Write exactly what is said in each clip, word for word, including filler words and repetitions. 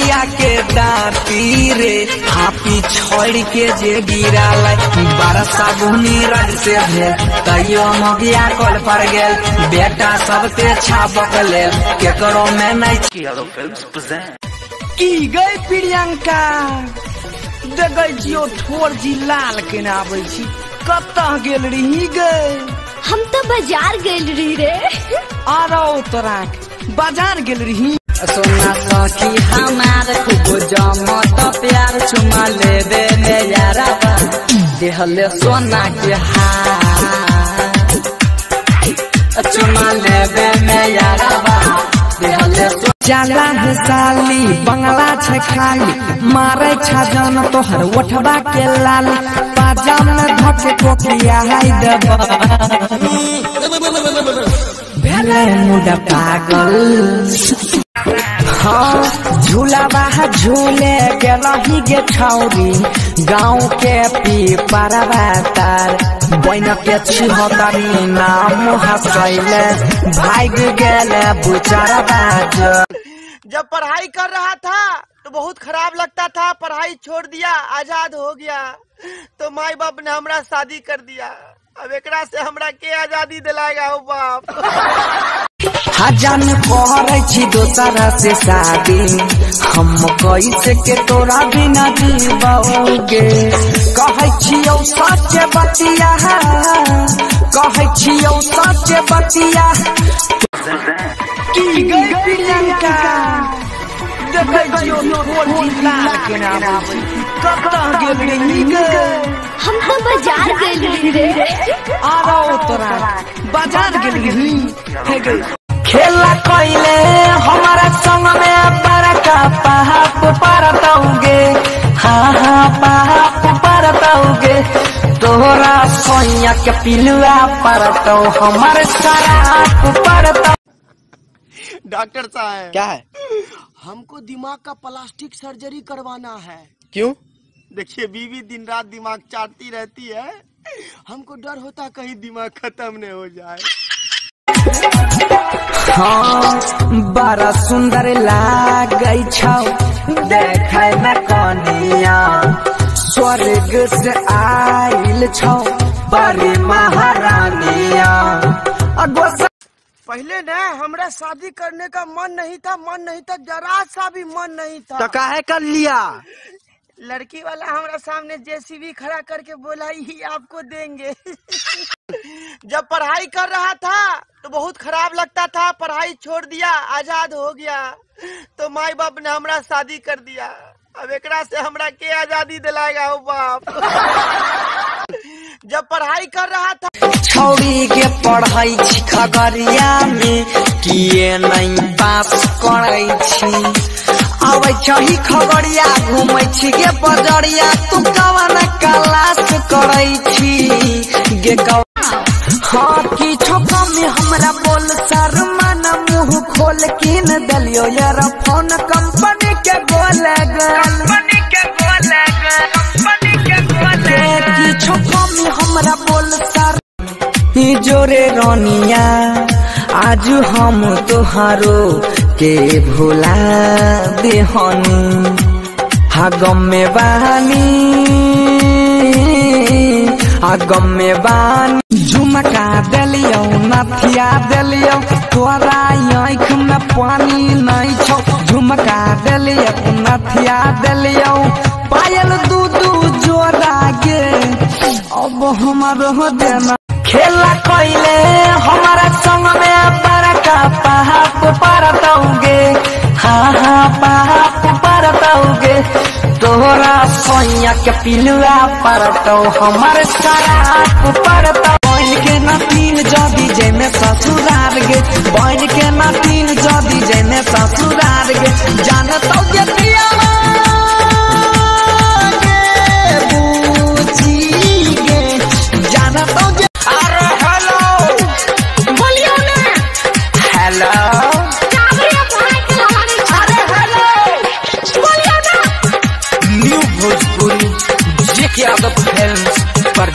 भैया के दाती रे हापी छोड़ के जे गिरा बरसा गुनी रज से भेल तैयो मगिया कल पर गेल बेटा सबते छापक लेल केकरो में नहीं की गई प्रियंका देखै जियो ठोर जी लाल के नाबै छी कतऽ गेल रही गई हम तो बाजार गेल रही रे आरो तोरा बाजार गेल रही सोना सखी हमार खूब जमत प्यार चुमा ले दे ले यारा देहले सोना के हार चुमा ले दे ले यारा देहले जाला है साली बंगला छे खाली मारे छा जान तोहर ओठबा के लाल बाजा में धके कोकिया हाय देबा भेले मुड पागल हाँ झूला बाहा झूले के रही गे छौरी गाँव के पी पाराबातार बन के छिहतरी नाम हंसैले भाग गेले बुचारा बाज। जब पढ़ाई कर रहा था तो बहुत खराब लगता था, पढ़ाई छोड़ दिया आजाद हो गया तो माई बाप ने हमरा शादी कर दिया। अब एकरा से हमरा के आजादी दिलाएगा हो बाप। हजान करे छी दोसरा से शादी हम कैसे के तोरा बिना जीवोगे कहे छियौ सच बतिया कहे छियौ सच बतिया की गई प्रियंका देखै जियो ठोर जी लाल के नाम कतऽ गेल रही गई हम तो बाजार गेल रही रे आरो तोरा बाजार गेल रही हे गई खेला कोइले हमारा संग में बड़का पाप परतौगे हाँ हाँ पाप परतौगे तोरा सोया के पिलुआ परतौ हमारे शराब परतौ। डॉक्टर साहब क्या है? हमको दिमाग का प्लास्टिक सर्जरी करवाना है। क्यों? देखिए बीवी दिन रात दिमाग चाटती रहती है, हमको डर होता कहीं दिमाग खत्म नहीं हो जाए। हाँ बड़ा सुंदर लागै छौ देखै में कनिया स्वर्ग से आइल छौ बड़ी महारानिया। पहले न हमरा शादी करने का मन नहीं था, मन नहीं था, जरा सा भी मन नहीं था। तो काहे कर लिया? लड़की वाला हमारा सामने जेसीबी खड़ा करके बोला ही आपको देंगे। जब पढ़ाई कर रहा था तो बहुत खराब लगता था, पढ़ाई छोड़ दिया आजाद हो गया तो माई बाप ने हमरा शादी कर दिया। अब एकरा से हमरा के आजादी दिलाएगा हो बाप। जब पढ़ाई कर रहा था छौरी के पढ़ाई छी खगड़िया में किए नहीं पास करै छी आबै छही खगड़िया घूमै छी गे बजरिया तू कवन क्लास करै छी गे हाँ की छोका में हमरा बोल शर्मा न मुँह खोल किन दलियो यार फोन कंपनी के बोले कंपनी के बोले कंपनी के बोले की छोका में हमरा बोल सर जोरे रोनिया आज हम तुहारो के भुला देहनी हागम में बानी हागम में बानी झुमका दिलियो नथिया दिलियो तोरा आँख में पानी नहीं छौ झुमका दिलियो नथिया दिलियो पायल दू दू जोड़ा गे अब हमारो देना खेला कोइले हमारा संग में बड़का पाप परतौगे हाँ हाँ पाप परतौगे तोरा सोया के पिलुआ परतौ हमारे शराब परतौ बन के न तीन जदी जैमे ससुरार गे बन के न तीन जदी जैमे ससुरार गे जानतौ के पिया गे बूझी गे जानतौ के पर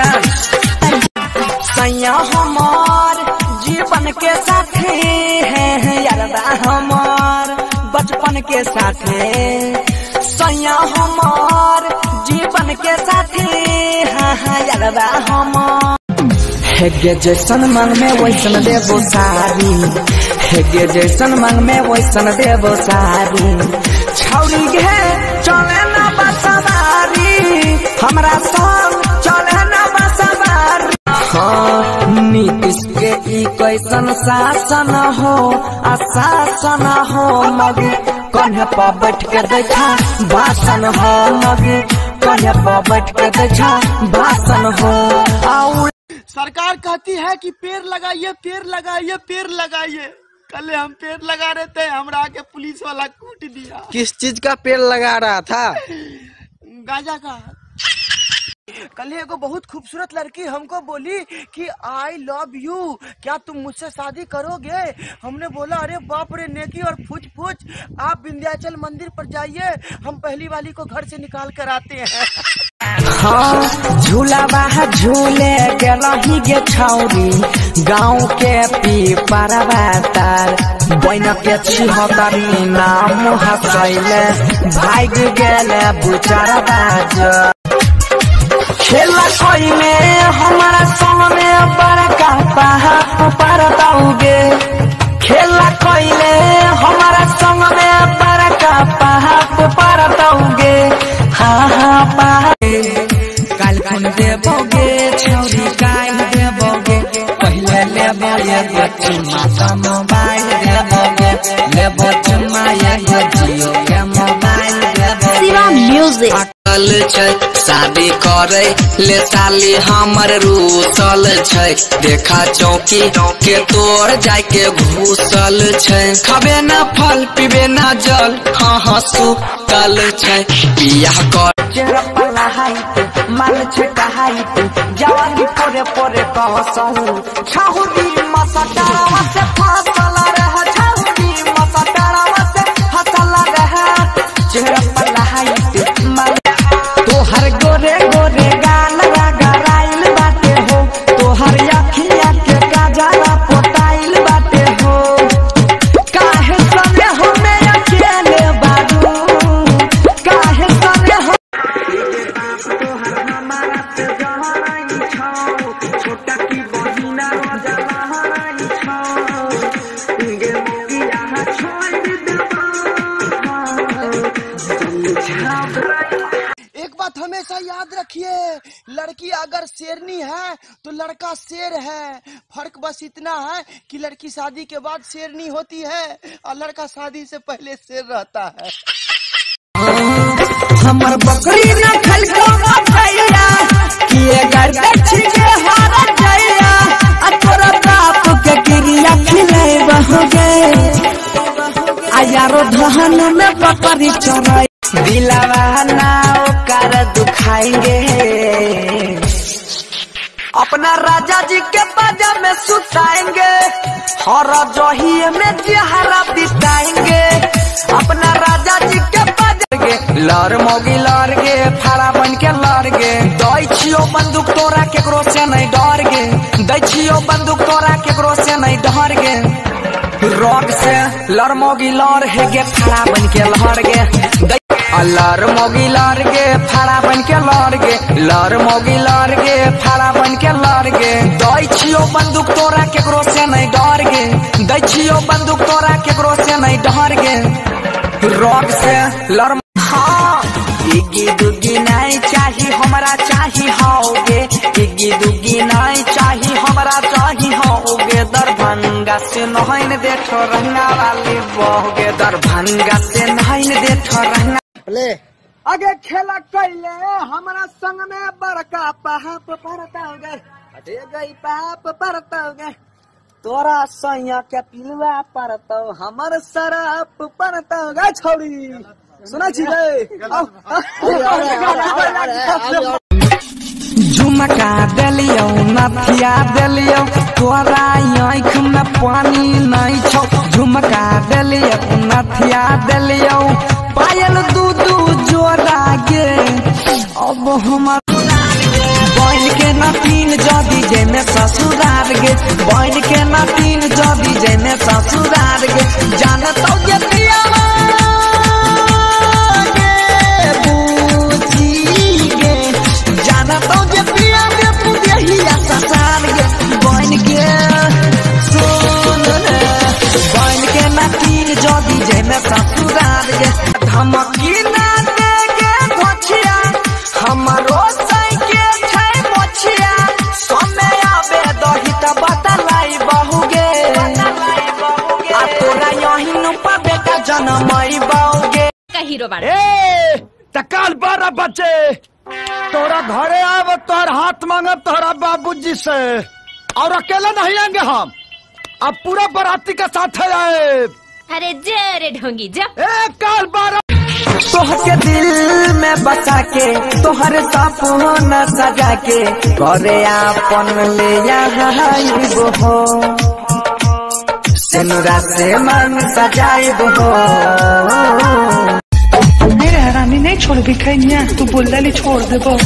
सैया हमार जीवन के साथी है यारदा हमार बचपन के साथे सैया हमार जीवन के साथे हाँ हाँ यारबा हमार हेगे जैसन मांग में वैसन देबो सारी हेगे जैसन मांग में वैसन देबो सारी छौरी गे चले ना बसवारी हमरा संग चले ना बसवारी हाँ नीतीश के ई कैसन शासन हो आशासन हो मगे कन्हे पर बैठ के देखा भाषण हो मगे कन्हे पर बैठ के देखा भाषण हो आउ सरकार कहती है कि पेड़ लगाइए पेड़ लगाइए पेड़ लगाइए। कल हम पेड़ लगा रहे थे, हमरा आके पुलिस वाला कूट दिया। किस चीज का पेड़ लगा रहा था? गांजा का। कल एगो बहुत खूबसूरत लड़की हमको बोली कि आई लव यू, क्या तुम मुझसे शादी करोगे? हमने बोला अरे बाप रे नेकी और फुच फुच, आप विंध्याचल मंदिर पर जाइए, हम पहली वाली को घर से निकाल कर आते हैं। हाँ झूला बाहा झूले के रही गे छौरी गाँव के पी पार बन के छिहत्तरी नाम हसैले भाग गेले बुचार बाज खेला कोई में हमारा सामने बड़का पहाड़ पर ताऊगे खेला कोई में हमारा सामने बड़का पहाड़ पर ताऊगे हाँ हाँ पहाड़ काल खुन देबोगे छौरी काल देबोगे पहले लेबो ये चुम्मा मोबाइल देबोगे लेबो चुम्मा ये जियो के मोबाइल देबोगे शिवा म्यूजिक शादी करे ले साली हमर रूसल छै देखा चौकी के तोड़ जाय के घुसल छै खाबे ना फल पीबे ना जल हाँ हाँ सुतल छै बियाह कर चेहरा पला हाइट माल छै कहाइट जवानी पोरे पोरे कहसहु छहुरी मसटावा से फसल रह छहुरी मसटावा से फसल रह चेहरा पला हाइट माल तोहर गोरे गोरे गाल गराइल बाटे हो तोहर अखिया के काजरा पोटाइल बाटे हो काहे सने हमें अकेले बाबू काहे सने हम तोहर हमारा से जहराई छौ छोटा की बहिना जहराई छौ गे मोगिया छोड़ देबो एक बात हमेशा याद रखिए, लड़की अगर शेरनी है तो लड़का शेर है। फर्क बस इतना है कि लड़की शादी के बाद शेरनी होती है और लड़का शादी से पहले शेर रहता है। हमर बकरी न खलको भैया किए गर्दे छिके हारा जइया आ तोरा बाप के क्रिया खिले बहोगे आ यारो धहन में बकरी चराई दिलवा ना ओकर दुखाएंगे अपना राजा जी के बाजा में सुताएंगे हर जहिए में जहरा बिताएंगे अपना राजा जी के बाजा गे लर मोगी लर गे फाड़ा बन के लर गे दै छियो बंदूक तोरा केकरो से नहीं डर गे दै छियो बंदूक तोरा केकरो से नहीं डर गे रोग से लर मोगी लर हे गे फाड़ा बन के लहर गे लर मोगी लर गे फाड़ा बन के लर गे लर मोगी लर गे फाड़ा बन के लर गे दै छियो बंदूक तोरा केकरो से नहीं डर गे दै छियो बंदूक तोरा केकरो से नहीं डर गे रोग से लर हाँ इगी दुगी नहीं चाही हमरा चाही होगे इगी दुगी नहीं चाही हमरा चाही होगे दरभंगा से नहन देखो रहना वाली बहोगे दरभंगा से नहन देखो रहना ले आगे खेला कैले हमारा संग में बड़का पाप परता हो गए अटे गई पाप परता हो गए तोरा सैया के पिलवा परता हमर शराब परता हो गए छौरी सुना छी झुमका देलियो नथिया देलियो तोरा आँख में पानी नहीं छौ झुमका देलियो नथिया देलियो पायल दू दू जोड़ा गे अब हमर बन के न तीन जदी जेने ससुरार गे बन के न तीन जदी जेने ससुरार गे जानत जे पिया जनमई बाओगे का हीरो बाड़ा। ए तकाल बारह बच्चे तोरा घरे आब तोहर हाथ मांगब तोहरा बाबूजी से और अकेले नहीं आएंगे हम अब पूरा बाराती के साथ आए। अरे जे रे ढोंगी जा। ए काल बारह तोहके दिल में बसा के तोहर सपना सजा के घरे आपन ले आइबो हो सेनुरा से मन सजाइबो हो। मेरे हरामी नहीं छोड़ भी कहीं तू बोल डाली छोड़ दे वो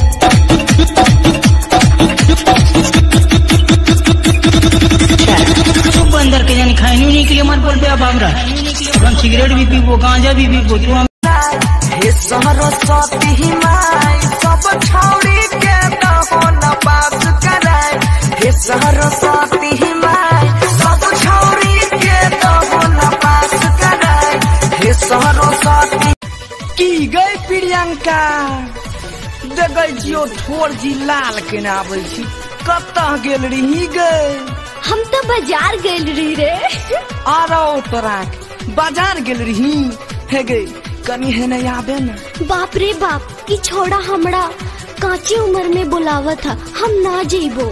अंदर के जानी खाने नहीं के लिए मत बोल बे बाबरा हम सिगरेट भी पीबो गांजा भी पीबो तू हम हे सरस्वती माई सब छौरी के दहो न पास कराए हे सरस्वती माई सब छौरी के दहो न पास कराए हे सरस्वती की गई प्रियंका देखै जियो ठोर जी लाल के नाबै छी कतऽ गेल रही गई। हम तो बाजार गेल रही रे। आरो तोरा बाजार गेल रही हे गई कनी है नहीं आबे न। बाप रे बाप की छोड़ा हमरा काची उम्र में बुलावा था हम ना जेबो।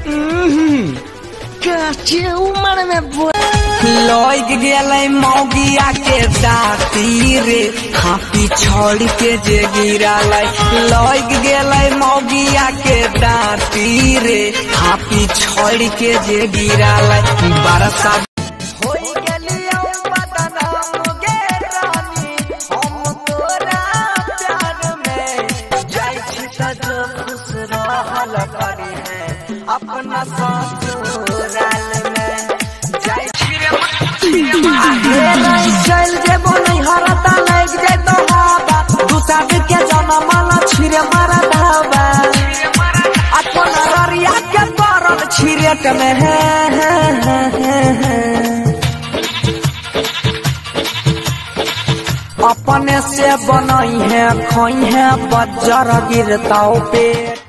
काचे उम्र में लग गेलै मौगिया के दाती रे हाथी छोड़ के जे गिरालै लग गेलै मौगिया के दाती रे हाथी छोड़ के जे गिरालै बरसा होई गेलियो बदनाम गे रानी हम तोरा प्यार में जाई छी त जो खुश रहल करी है अपना ससुराल में जाई चल जेबो नहीं हरता लग जाए तो हवा दूसरा के जनमल छिरे मारा धावा अपन ररिया के परल छिरेट में है अपने से बनई है खोई है बज्जर गिरताओ पेट।